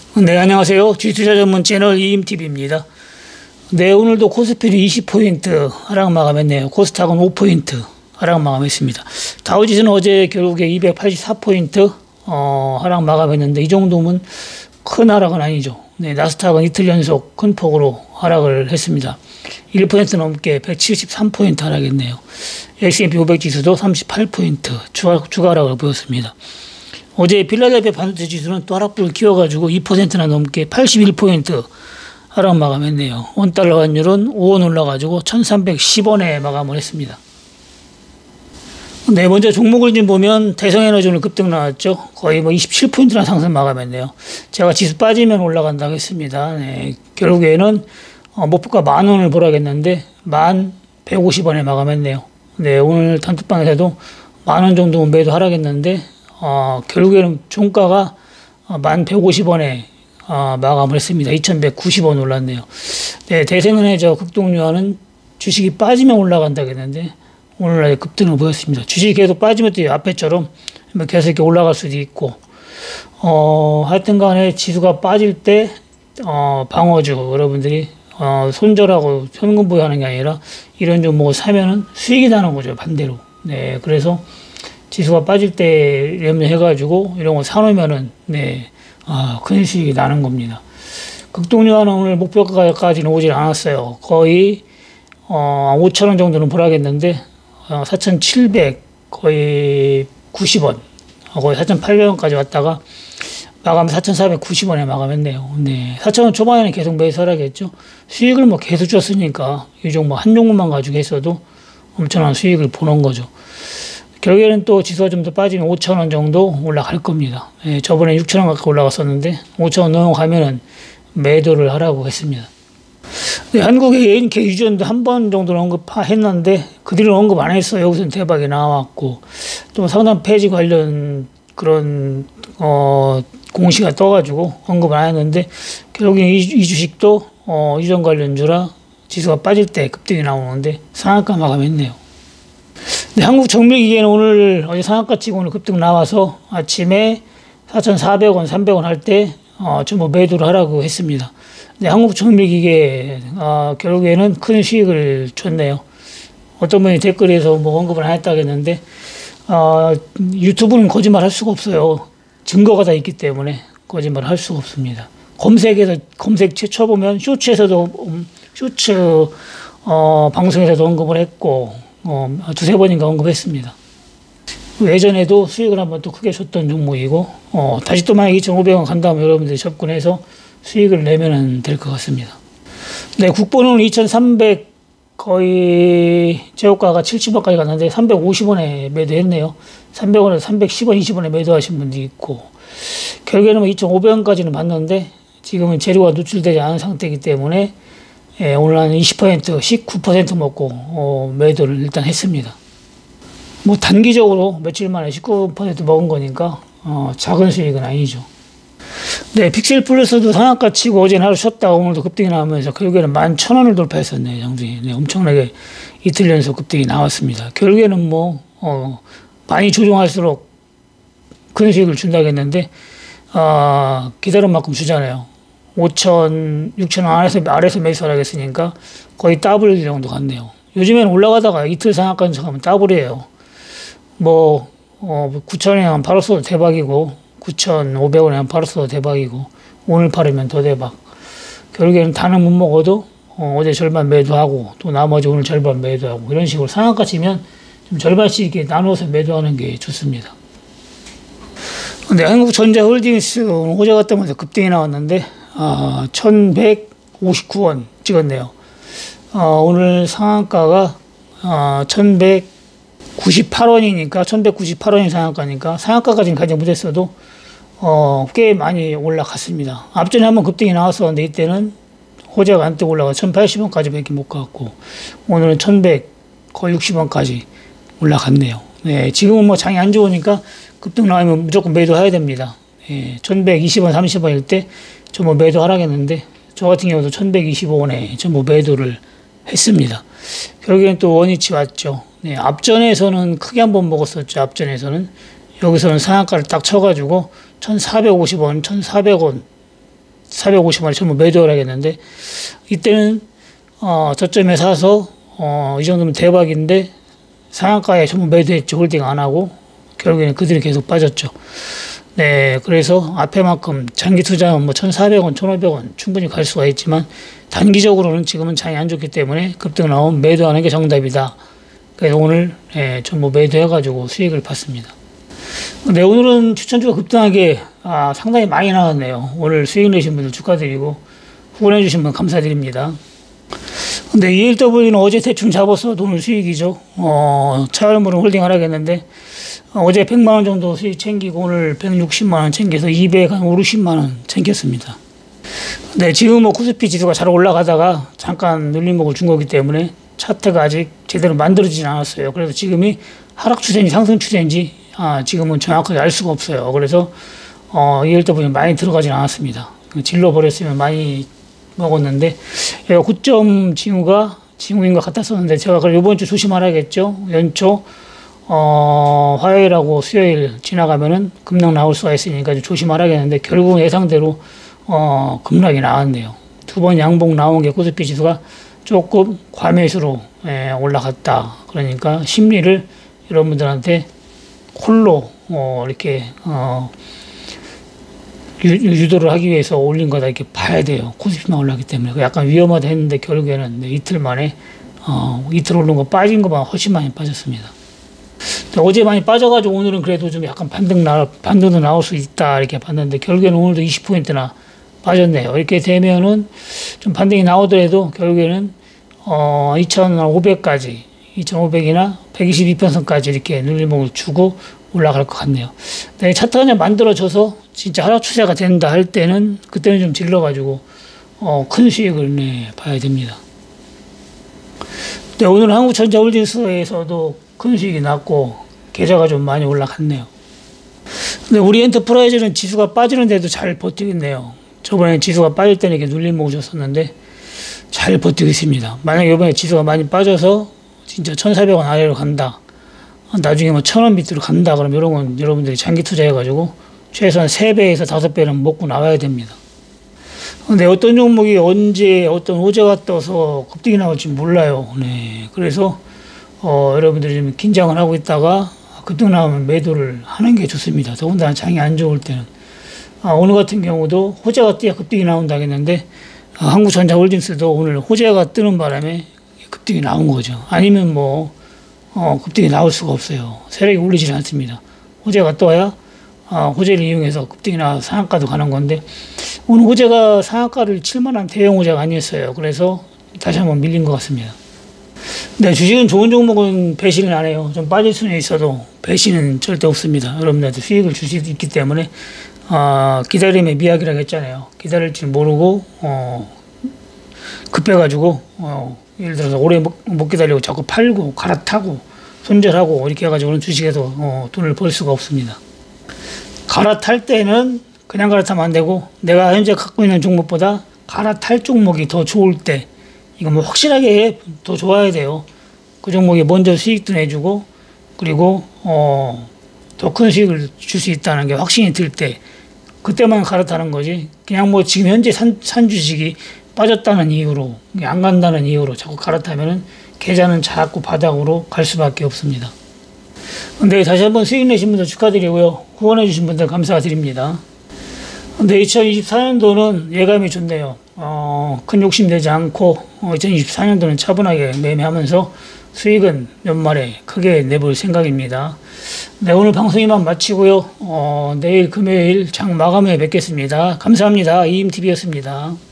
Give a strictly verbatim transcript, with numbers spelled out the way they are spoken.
네, 안녕하세요. 주식투자 전문 채널 이임티비입니다. 네, 오늘도 코스피는 이십 포인트 하락 마감했네요. 코스닥은 오 포인트 하락 마감했습니다. 다우지수는 어제 결국에 이백팔십사 포인트 어, 하락 마감했는데, 이 정도면 큰 하락은 아니죠. 네, 나스닥은 이틀 연속 큰 폭으로 하락을 했습니다. 일 퍼센트 넘게 백칠십삼 포인트 하락했네요. 에스 앤 피 오백 지수도 삼십팔 포인트 추가, 추가 하락을 보였습니다. 어제 필라델피아 반도체 지수는 또 하락폭을 키워가지고 이 퍼센트나 넘게 팔십일 포인트 하락 마감했네요. 원달러 환율은 오 원 올라가지고 천삼백십 원에 마감을 했습니다. 네, 먼저 종목을 좀 보면 대성에너지 오늘 급등 나왔죠. 거의 뭐 이십칠 포인트나 상승 마감했네요. 제가 지수 빠지면 올라간다고 했습니다. 네, 결국에는 어, 목표가 만 원을 보라겠는데 만 백오십 원에 마감했네요. 네, 오늘 단톡방에서도 만 원 정도 매도 하락했는데 어, 결국에는 종가가 만 백오십 원에 어, 마감을 했습니다. 이천백구십 원 올랐네요. 네, 대성은의 저 극동유화는 주식이 빠지면 올라간다고 했는데 오늘날 급등을 보였습니다. 주식이 계속 빠지면 또 앞에처럼 계속 이렇게 올라갈 수도 있고, 어, 하여튼 간에 지수가 빠질 때, 어, 방어주, 여러분들이, 어, 손절하고 현금 보유하는 게 아니라 이런 종목을 사면은 수익이 나는 거죠, 반대로. 네, 그래서 지수가 빠질 때 염려해가지고 이런 거 사놓으면은, 네, 아, 큰 수익이 나는 겁니다. 극동유화는 오늘 목표가까지는 오질 않았어요. 거의, 어, 오천 원 정도는 보라겠는데, 어, 사천칠백, 거의 구십 원, 거의 사천팔백 원까지 왔다가 마감 사천사백구십 원에 마감했네요. 네, 사천 원 초반에는 계속 매수하라겠죠. 수익을 뭐 계속 줬으니까 이 종목 한 종목만 가지고 했어도 엄청난 수익을 보는 거죠. 결국에는 또 지수가 좀 더 빠지면 오천 원 정도 올라갈 겁니다. 네, 저번에 육천 원 가까이 올라갔었는데 오천 원 넘어가면은 매도를 하라고 했습니다. 네, 한국의 에이엔케이 유전도 한 번 정도는 언급했는데 그 뒤로 언급 안 했어요. 여기서는 대박이 나왔고 또 상담 폐지 관련 그런 어 공시가 떠가지고 언급을 안 했는데 결국에 이, 이 주식도 어 유전 관련주라 지수가 빠질 때 급등이 나오는데 상한가 마감했네요. 네, 한국정밀기계는 오늘 어제 상한가 치고 오늘 급등 나와서 아침에 사천사백 원, 삼백 원 할 때 어, 전부 매도를 하라고 했습니다. 네, 한국정밀기계 어, 결국에는 큰 수익을 줬네요. 어떤 분이 댓글에서 뭐 언급을 안 했다고 했는데 어, 유튜브는 거짓말 할 수가 없어요. 증거가 다 있기 때문에 거짓말 할 수가 없습니다. 검색에서 검색 쳐보면 쇼츠에서도 음, 쇼츠 어, 방송에서도 언급을 했고 어, 두세 번인가 언급했습니다. 예전에도 수익을 한번 또 크게 줬던 종목이고 어, 다시 또 만약 이천오백 원 간다면 여러분들이 접근해서 수익을 내면 될 것 같습니다. 네, 국보는 이천삼백 거의 제고가가 칠십 원까지 갔는데 삼백오십 원에 매도했네요. 삼백 원에서 삼백십 원, 이십 원에 매도하신 분도 있고 결국에는 뭐 이천오백 원까지는 봤는데 지금은 재료가 노출되지 않은 상태이기 때문에 예, 오늘 한 이십 퍼센트, 십구 퍼센트 먹고 어, 매도를 일단 했습니다. 뭐 단기적으로 며칠 만에 십구 퍼센트 먹은 거니까 어, 작은 수익은 아니죠. 네, 픽셀 플러스도 상한가 치고 어제는 하루 쉬었다가 오늘도 급등이 나오면서 결국에는 만 천 원을 돌파했었네요. 장중에. 네, 엄청나게 이틀 연속 급등이 나왔습니다. 결국에는 뭐 어, 많이 조종할수록 큰 수익을 준다고 했는데 어, 기다린 만큼 주잖아요. 오천, 육천 원 아래서, 아래서 매수하라고 했으니까 거의 더블 정도 갔네요. 요즘에는 올라가다가 이틀 상한가 가면 더블이에요. 뭐 어, 구천 원에 한 바로 써도 대박이고 구천오백 원에 한 바로 써도 대박이고 오늘 팔으면 더 대박. 결국에는 다는 못 먹어도 어, 어제 절반 매도하고 또 나머지 오늘 절반 매도하고 이런 식으로 상한가 치면 좀 절반씩 이렇게 나눠서 매도하는 게 좋습니다. 근데 한국전자홀딩스 어제 같다면서 급등이 나왔는데 아, 천백오십구 원 찍었네요. 어, 오늘 상한가가 어, 천백구십팔 원이니까 천백구십팔 원이 상한가니까 상한가까지는 가지 못했어도 어, 꽤 많이 올라갔습니다. 앞전에 한번 급등이 나왔었는데 이때는 호재가 한때 올라가 천팔십 원까지밖에 못 갔고 오늘은 천백 거의 육십 원까지 올라갔네요. 네, 지금은 뭐 장이 안 좋으니까 급등 나오면 무조건 매도해야 됩니다. 예, 천백이십 원, 삼십 원일 때 전부 매도 하라겠는데 저 같은 경우도 천백이십오 원에 전부 매도를 했습니다. 결국엔 또 원위치 왔죠. 네, 앞전에서는 크게 한번 먹었었죠. 앞전에서는 여기서는 상한가를 딱 쳐가지고 천사백오십 원, 천사백 원 사백오십 원에 전부 매도를 하겠는데, 이때는 어, 저점에 사서 어, 이 정도면 대박인데 상한가에 전부 매도했죠. 홀딩 안 하고 결국에는 그들이 계속 빠졌죠. 네, 그래서 앞에만큼 장기 투자는 뭐 천사백 원, 천오백 원 충분히 갈 수가 있지만 단기적으로는 지금은 장이 안 좋기 때문에 급등 나오면 매도하는 게 정답이다. 그래서 오늘 예, 전부 매도해가지고 수익을 봤습니다. 네, 오늘은 추천주가 급등하게 아, 상당히 많이 나왔네요. 오늘 수익 내신 분들 축하드리고 후원해 주신 분 감사드립니다. 근데 이엘더블유는 어제 대충 잡아서 오늘 수익이죠. 어, 차월물은 홀딩 하라겠는데 어, 어제 백만 원 정도 수익 챙기고 오늘 백육십만 원 챙겨서 이백오십만 원 챙겼습니다. 네, 지금 뭐 코스피 지수가 잘 올라가다가 잠깐 눌림목을 준 거기 때문에 차트가 아직 제대로 만들어지진 않았어요. 그래서 지금이 하락 추세인지 상승 추세인지 아, 지금은 정확하게 알 수가 없어요. 그래서 어, 이엘더블유 많이 들어가진 않았습니다. 질러 버렸으면 많이 먹었는데 얘가 고점 징후가 징후인 것 같았었는데 제가 그럼 이번 주 조심하라겠죠. 연초 어, 화요일하고 수요일 지나가면은 급락 나올 수가 있으니까 좀 조심하라겠는데 결국은 예상대로 어, 급락이 나왔네요. 두 번 양봉 나온 게 코스피 지수가 조금 과매수로 예, 올라갔다. 그러니까 심리를 여러분들한테 홀로 어, 이렇게 어, 유, 유도를 하기 위해서 올린 거다 이렇게 봐야 돼요. 코스피만 올랐기 때문에 약간 위험하다 했는데 결국에는 네, 이틀 만에 어, 이틀 오른 거 빠진 것만 훨씬 많이 빠졌습니다. 어제 많이 빠져가지고 오늘은 그래도 좀 약간 반등 나 반등도 나올 수 있다 이렇게 봤는데 결국에는 오늘도 이십 포인트나 빠졌네요. 이렇게 되면은 좀 반등이 나오더라도 결국에는 어, 이천오백까지 이천오백이나 백이십이 편선까지 이렇게 눌림목을 주고 올라갈 것 같네요. 네, 차트가 그냥 만들어져서 진짜 하락 추세가 된다 할 때는 그때는 좀 질러가지고 어, 큰 수익을 네, 봐야 됩니다. 네, 오늘 한국전자홀딩스에서도 큰 수익이 났고 계좌가 좀 많이 올라갔네요. 근데 우리 엔터프라이즈는 지수가 빠지는데도 잘 버티고 있네요. 저번에 지수가 빠질 때는 이렇게 눌림목을 줬었는데 잘 버티고 있습니다. 만약에 이번에 지수가 많이 빠져서 진짜 천사백 원 아래로 간다. 나중에 뭐 천 원 밑으로 간다. 그럼 이런 건 여러분들이 장기 투자해가지고 최소한 세 배에서 다섯 배는 먹고 나와야 됩니다. 근데 어떤 종목이 언제 어떤 호재가 떠서 급등이 나올지 몰라요. 네. 그래서 어, 여러분들이 좀 긴장을 하고 있다가 급등 나오면 매도를 하는 게 좋습니다. 더군다나 장이 안 좋을 때는. 아, 오늘 같은 경우도 호재가 뛰어 급등이 나온다 했는데 아, 한국전자홀딩스도 오늘 호재가 뜨는 바람에 급등이 나온 거죠. 아니면 뭐 어, 급등이 나올 수가 없어요. 세력이 울리지 않습니다. 호재가 떠야 어, 호재를 이용해서 급등이 나와서 상한가도 가는 건데 오늘 호재가 상한가를 칠 만한 대형 호재가 아니었어요. 그래서 다시 한번 밀린 것 같습니다. 네, 주식은 좋은 종목은 배신을 안 해요. 좀 빠질 수는 있어도 배신은 절대 없습니다. 여러분들한테 수익을 줄 수 있기 때문에 어, 기다림의 미학이라고 했잖아요. 기다릴 줄 모르고 어, 급해가지고 어, 예를 들어서 오래 못, 못 기다리고 자꾸 팔고 갈아타고 손절하고 이렇게 해가지고는 주식에서 어, 돈을 벌 수가 없습니다. 갈아탈 때는 그냥 갈아타면 안 되고 내가 현재 갖고 있는 종목보다 갈아탈 종목이 더 좋을 때 이거 뭐 확실하게 더 좋아야 돼요. 그 종목이 먼저 수익도 내주고 그리고 어, 더 큰 수익을 줄 수 있다는 게 확신이 들 때 그때만 갈아타는 거지. 그냥 뭐 지금 현재 산, 산 주식이 빠졌다는 이유로 안 간다는 이유로 자꾸 갈아타면은 계좌는 자꾸 바닥으로 갈 수밖에 없습니다. 근데 다시 한번 수익 내신 분들 축하드리고요. 후원해 주신 분들 감사드립니다. 근데 이천이십사 년도는 예감이 좋네요. 어, 큰 욕심 내지 않고 어, 이천이십사 년도는 차분하게 매매하면서 수익은 연말에 크게 내볼 생각입니다. 네, 오늘 방송 이만 마치고요. 어, 내일 금요일 장 마감에 뵙겠습니다. 감사합니다. 이임티비였습니다.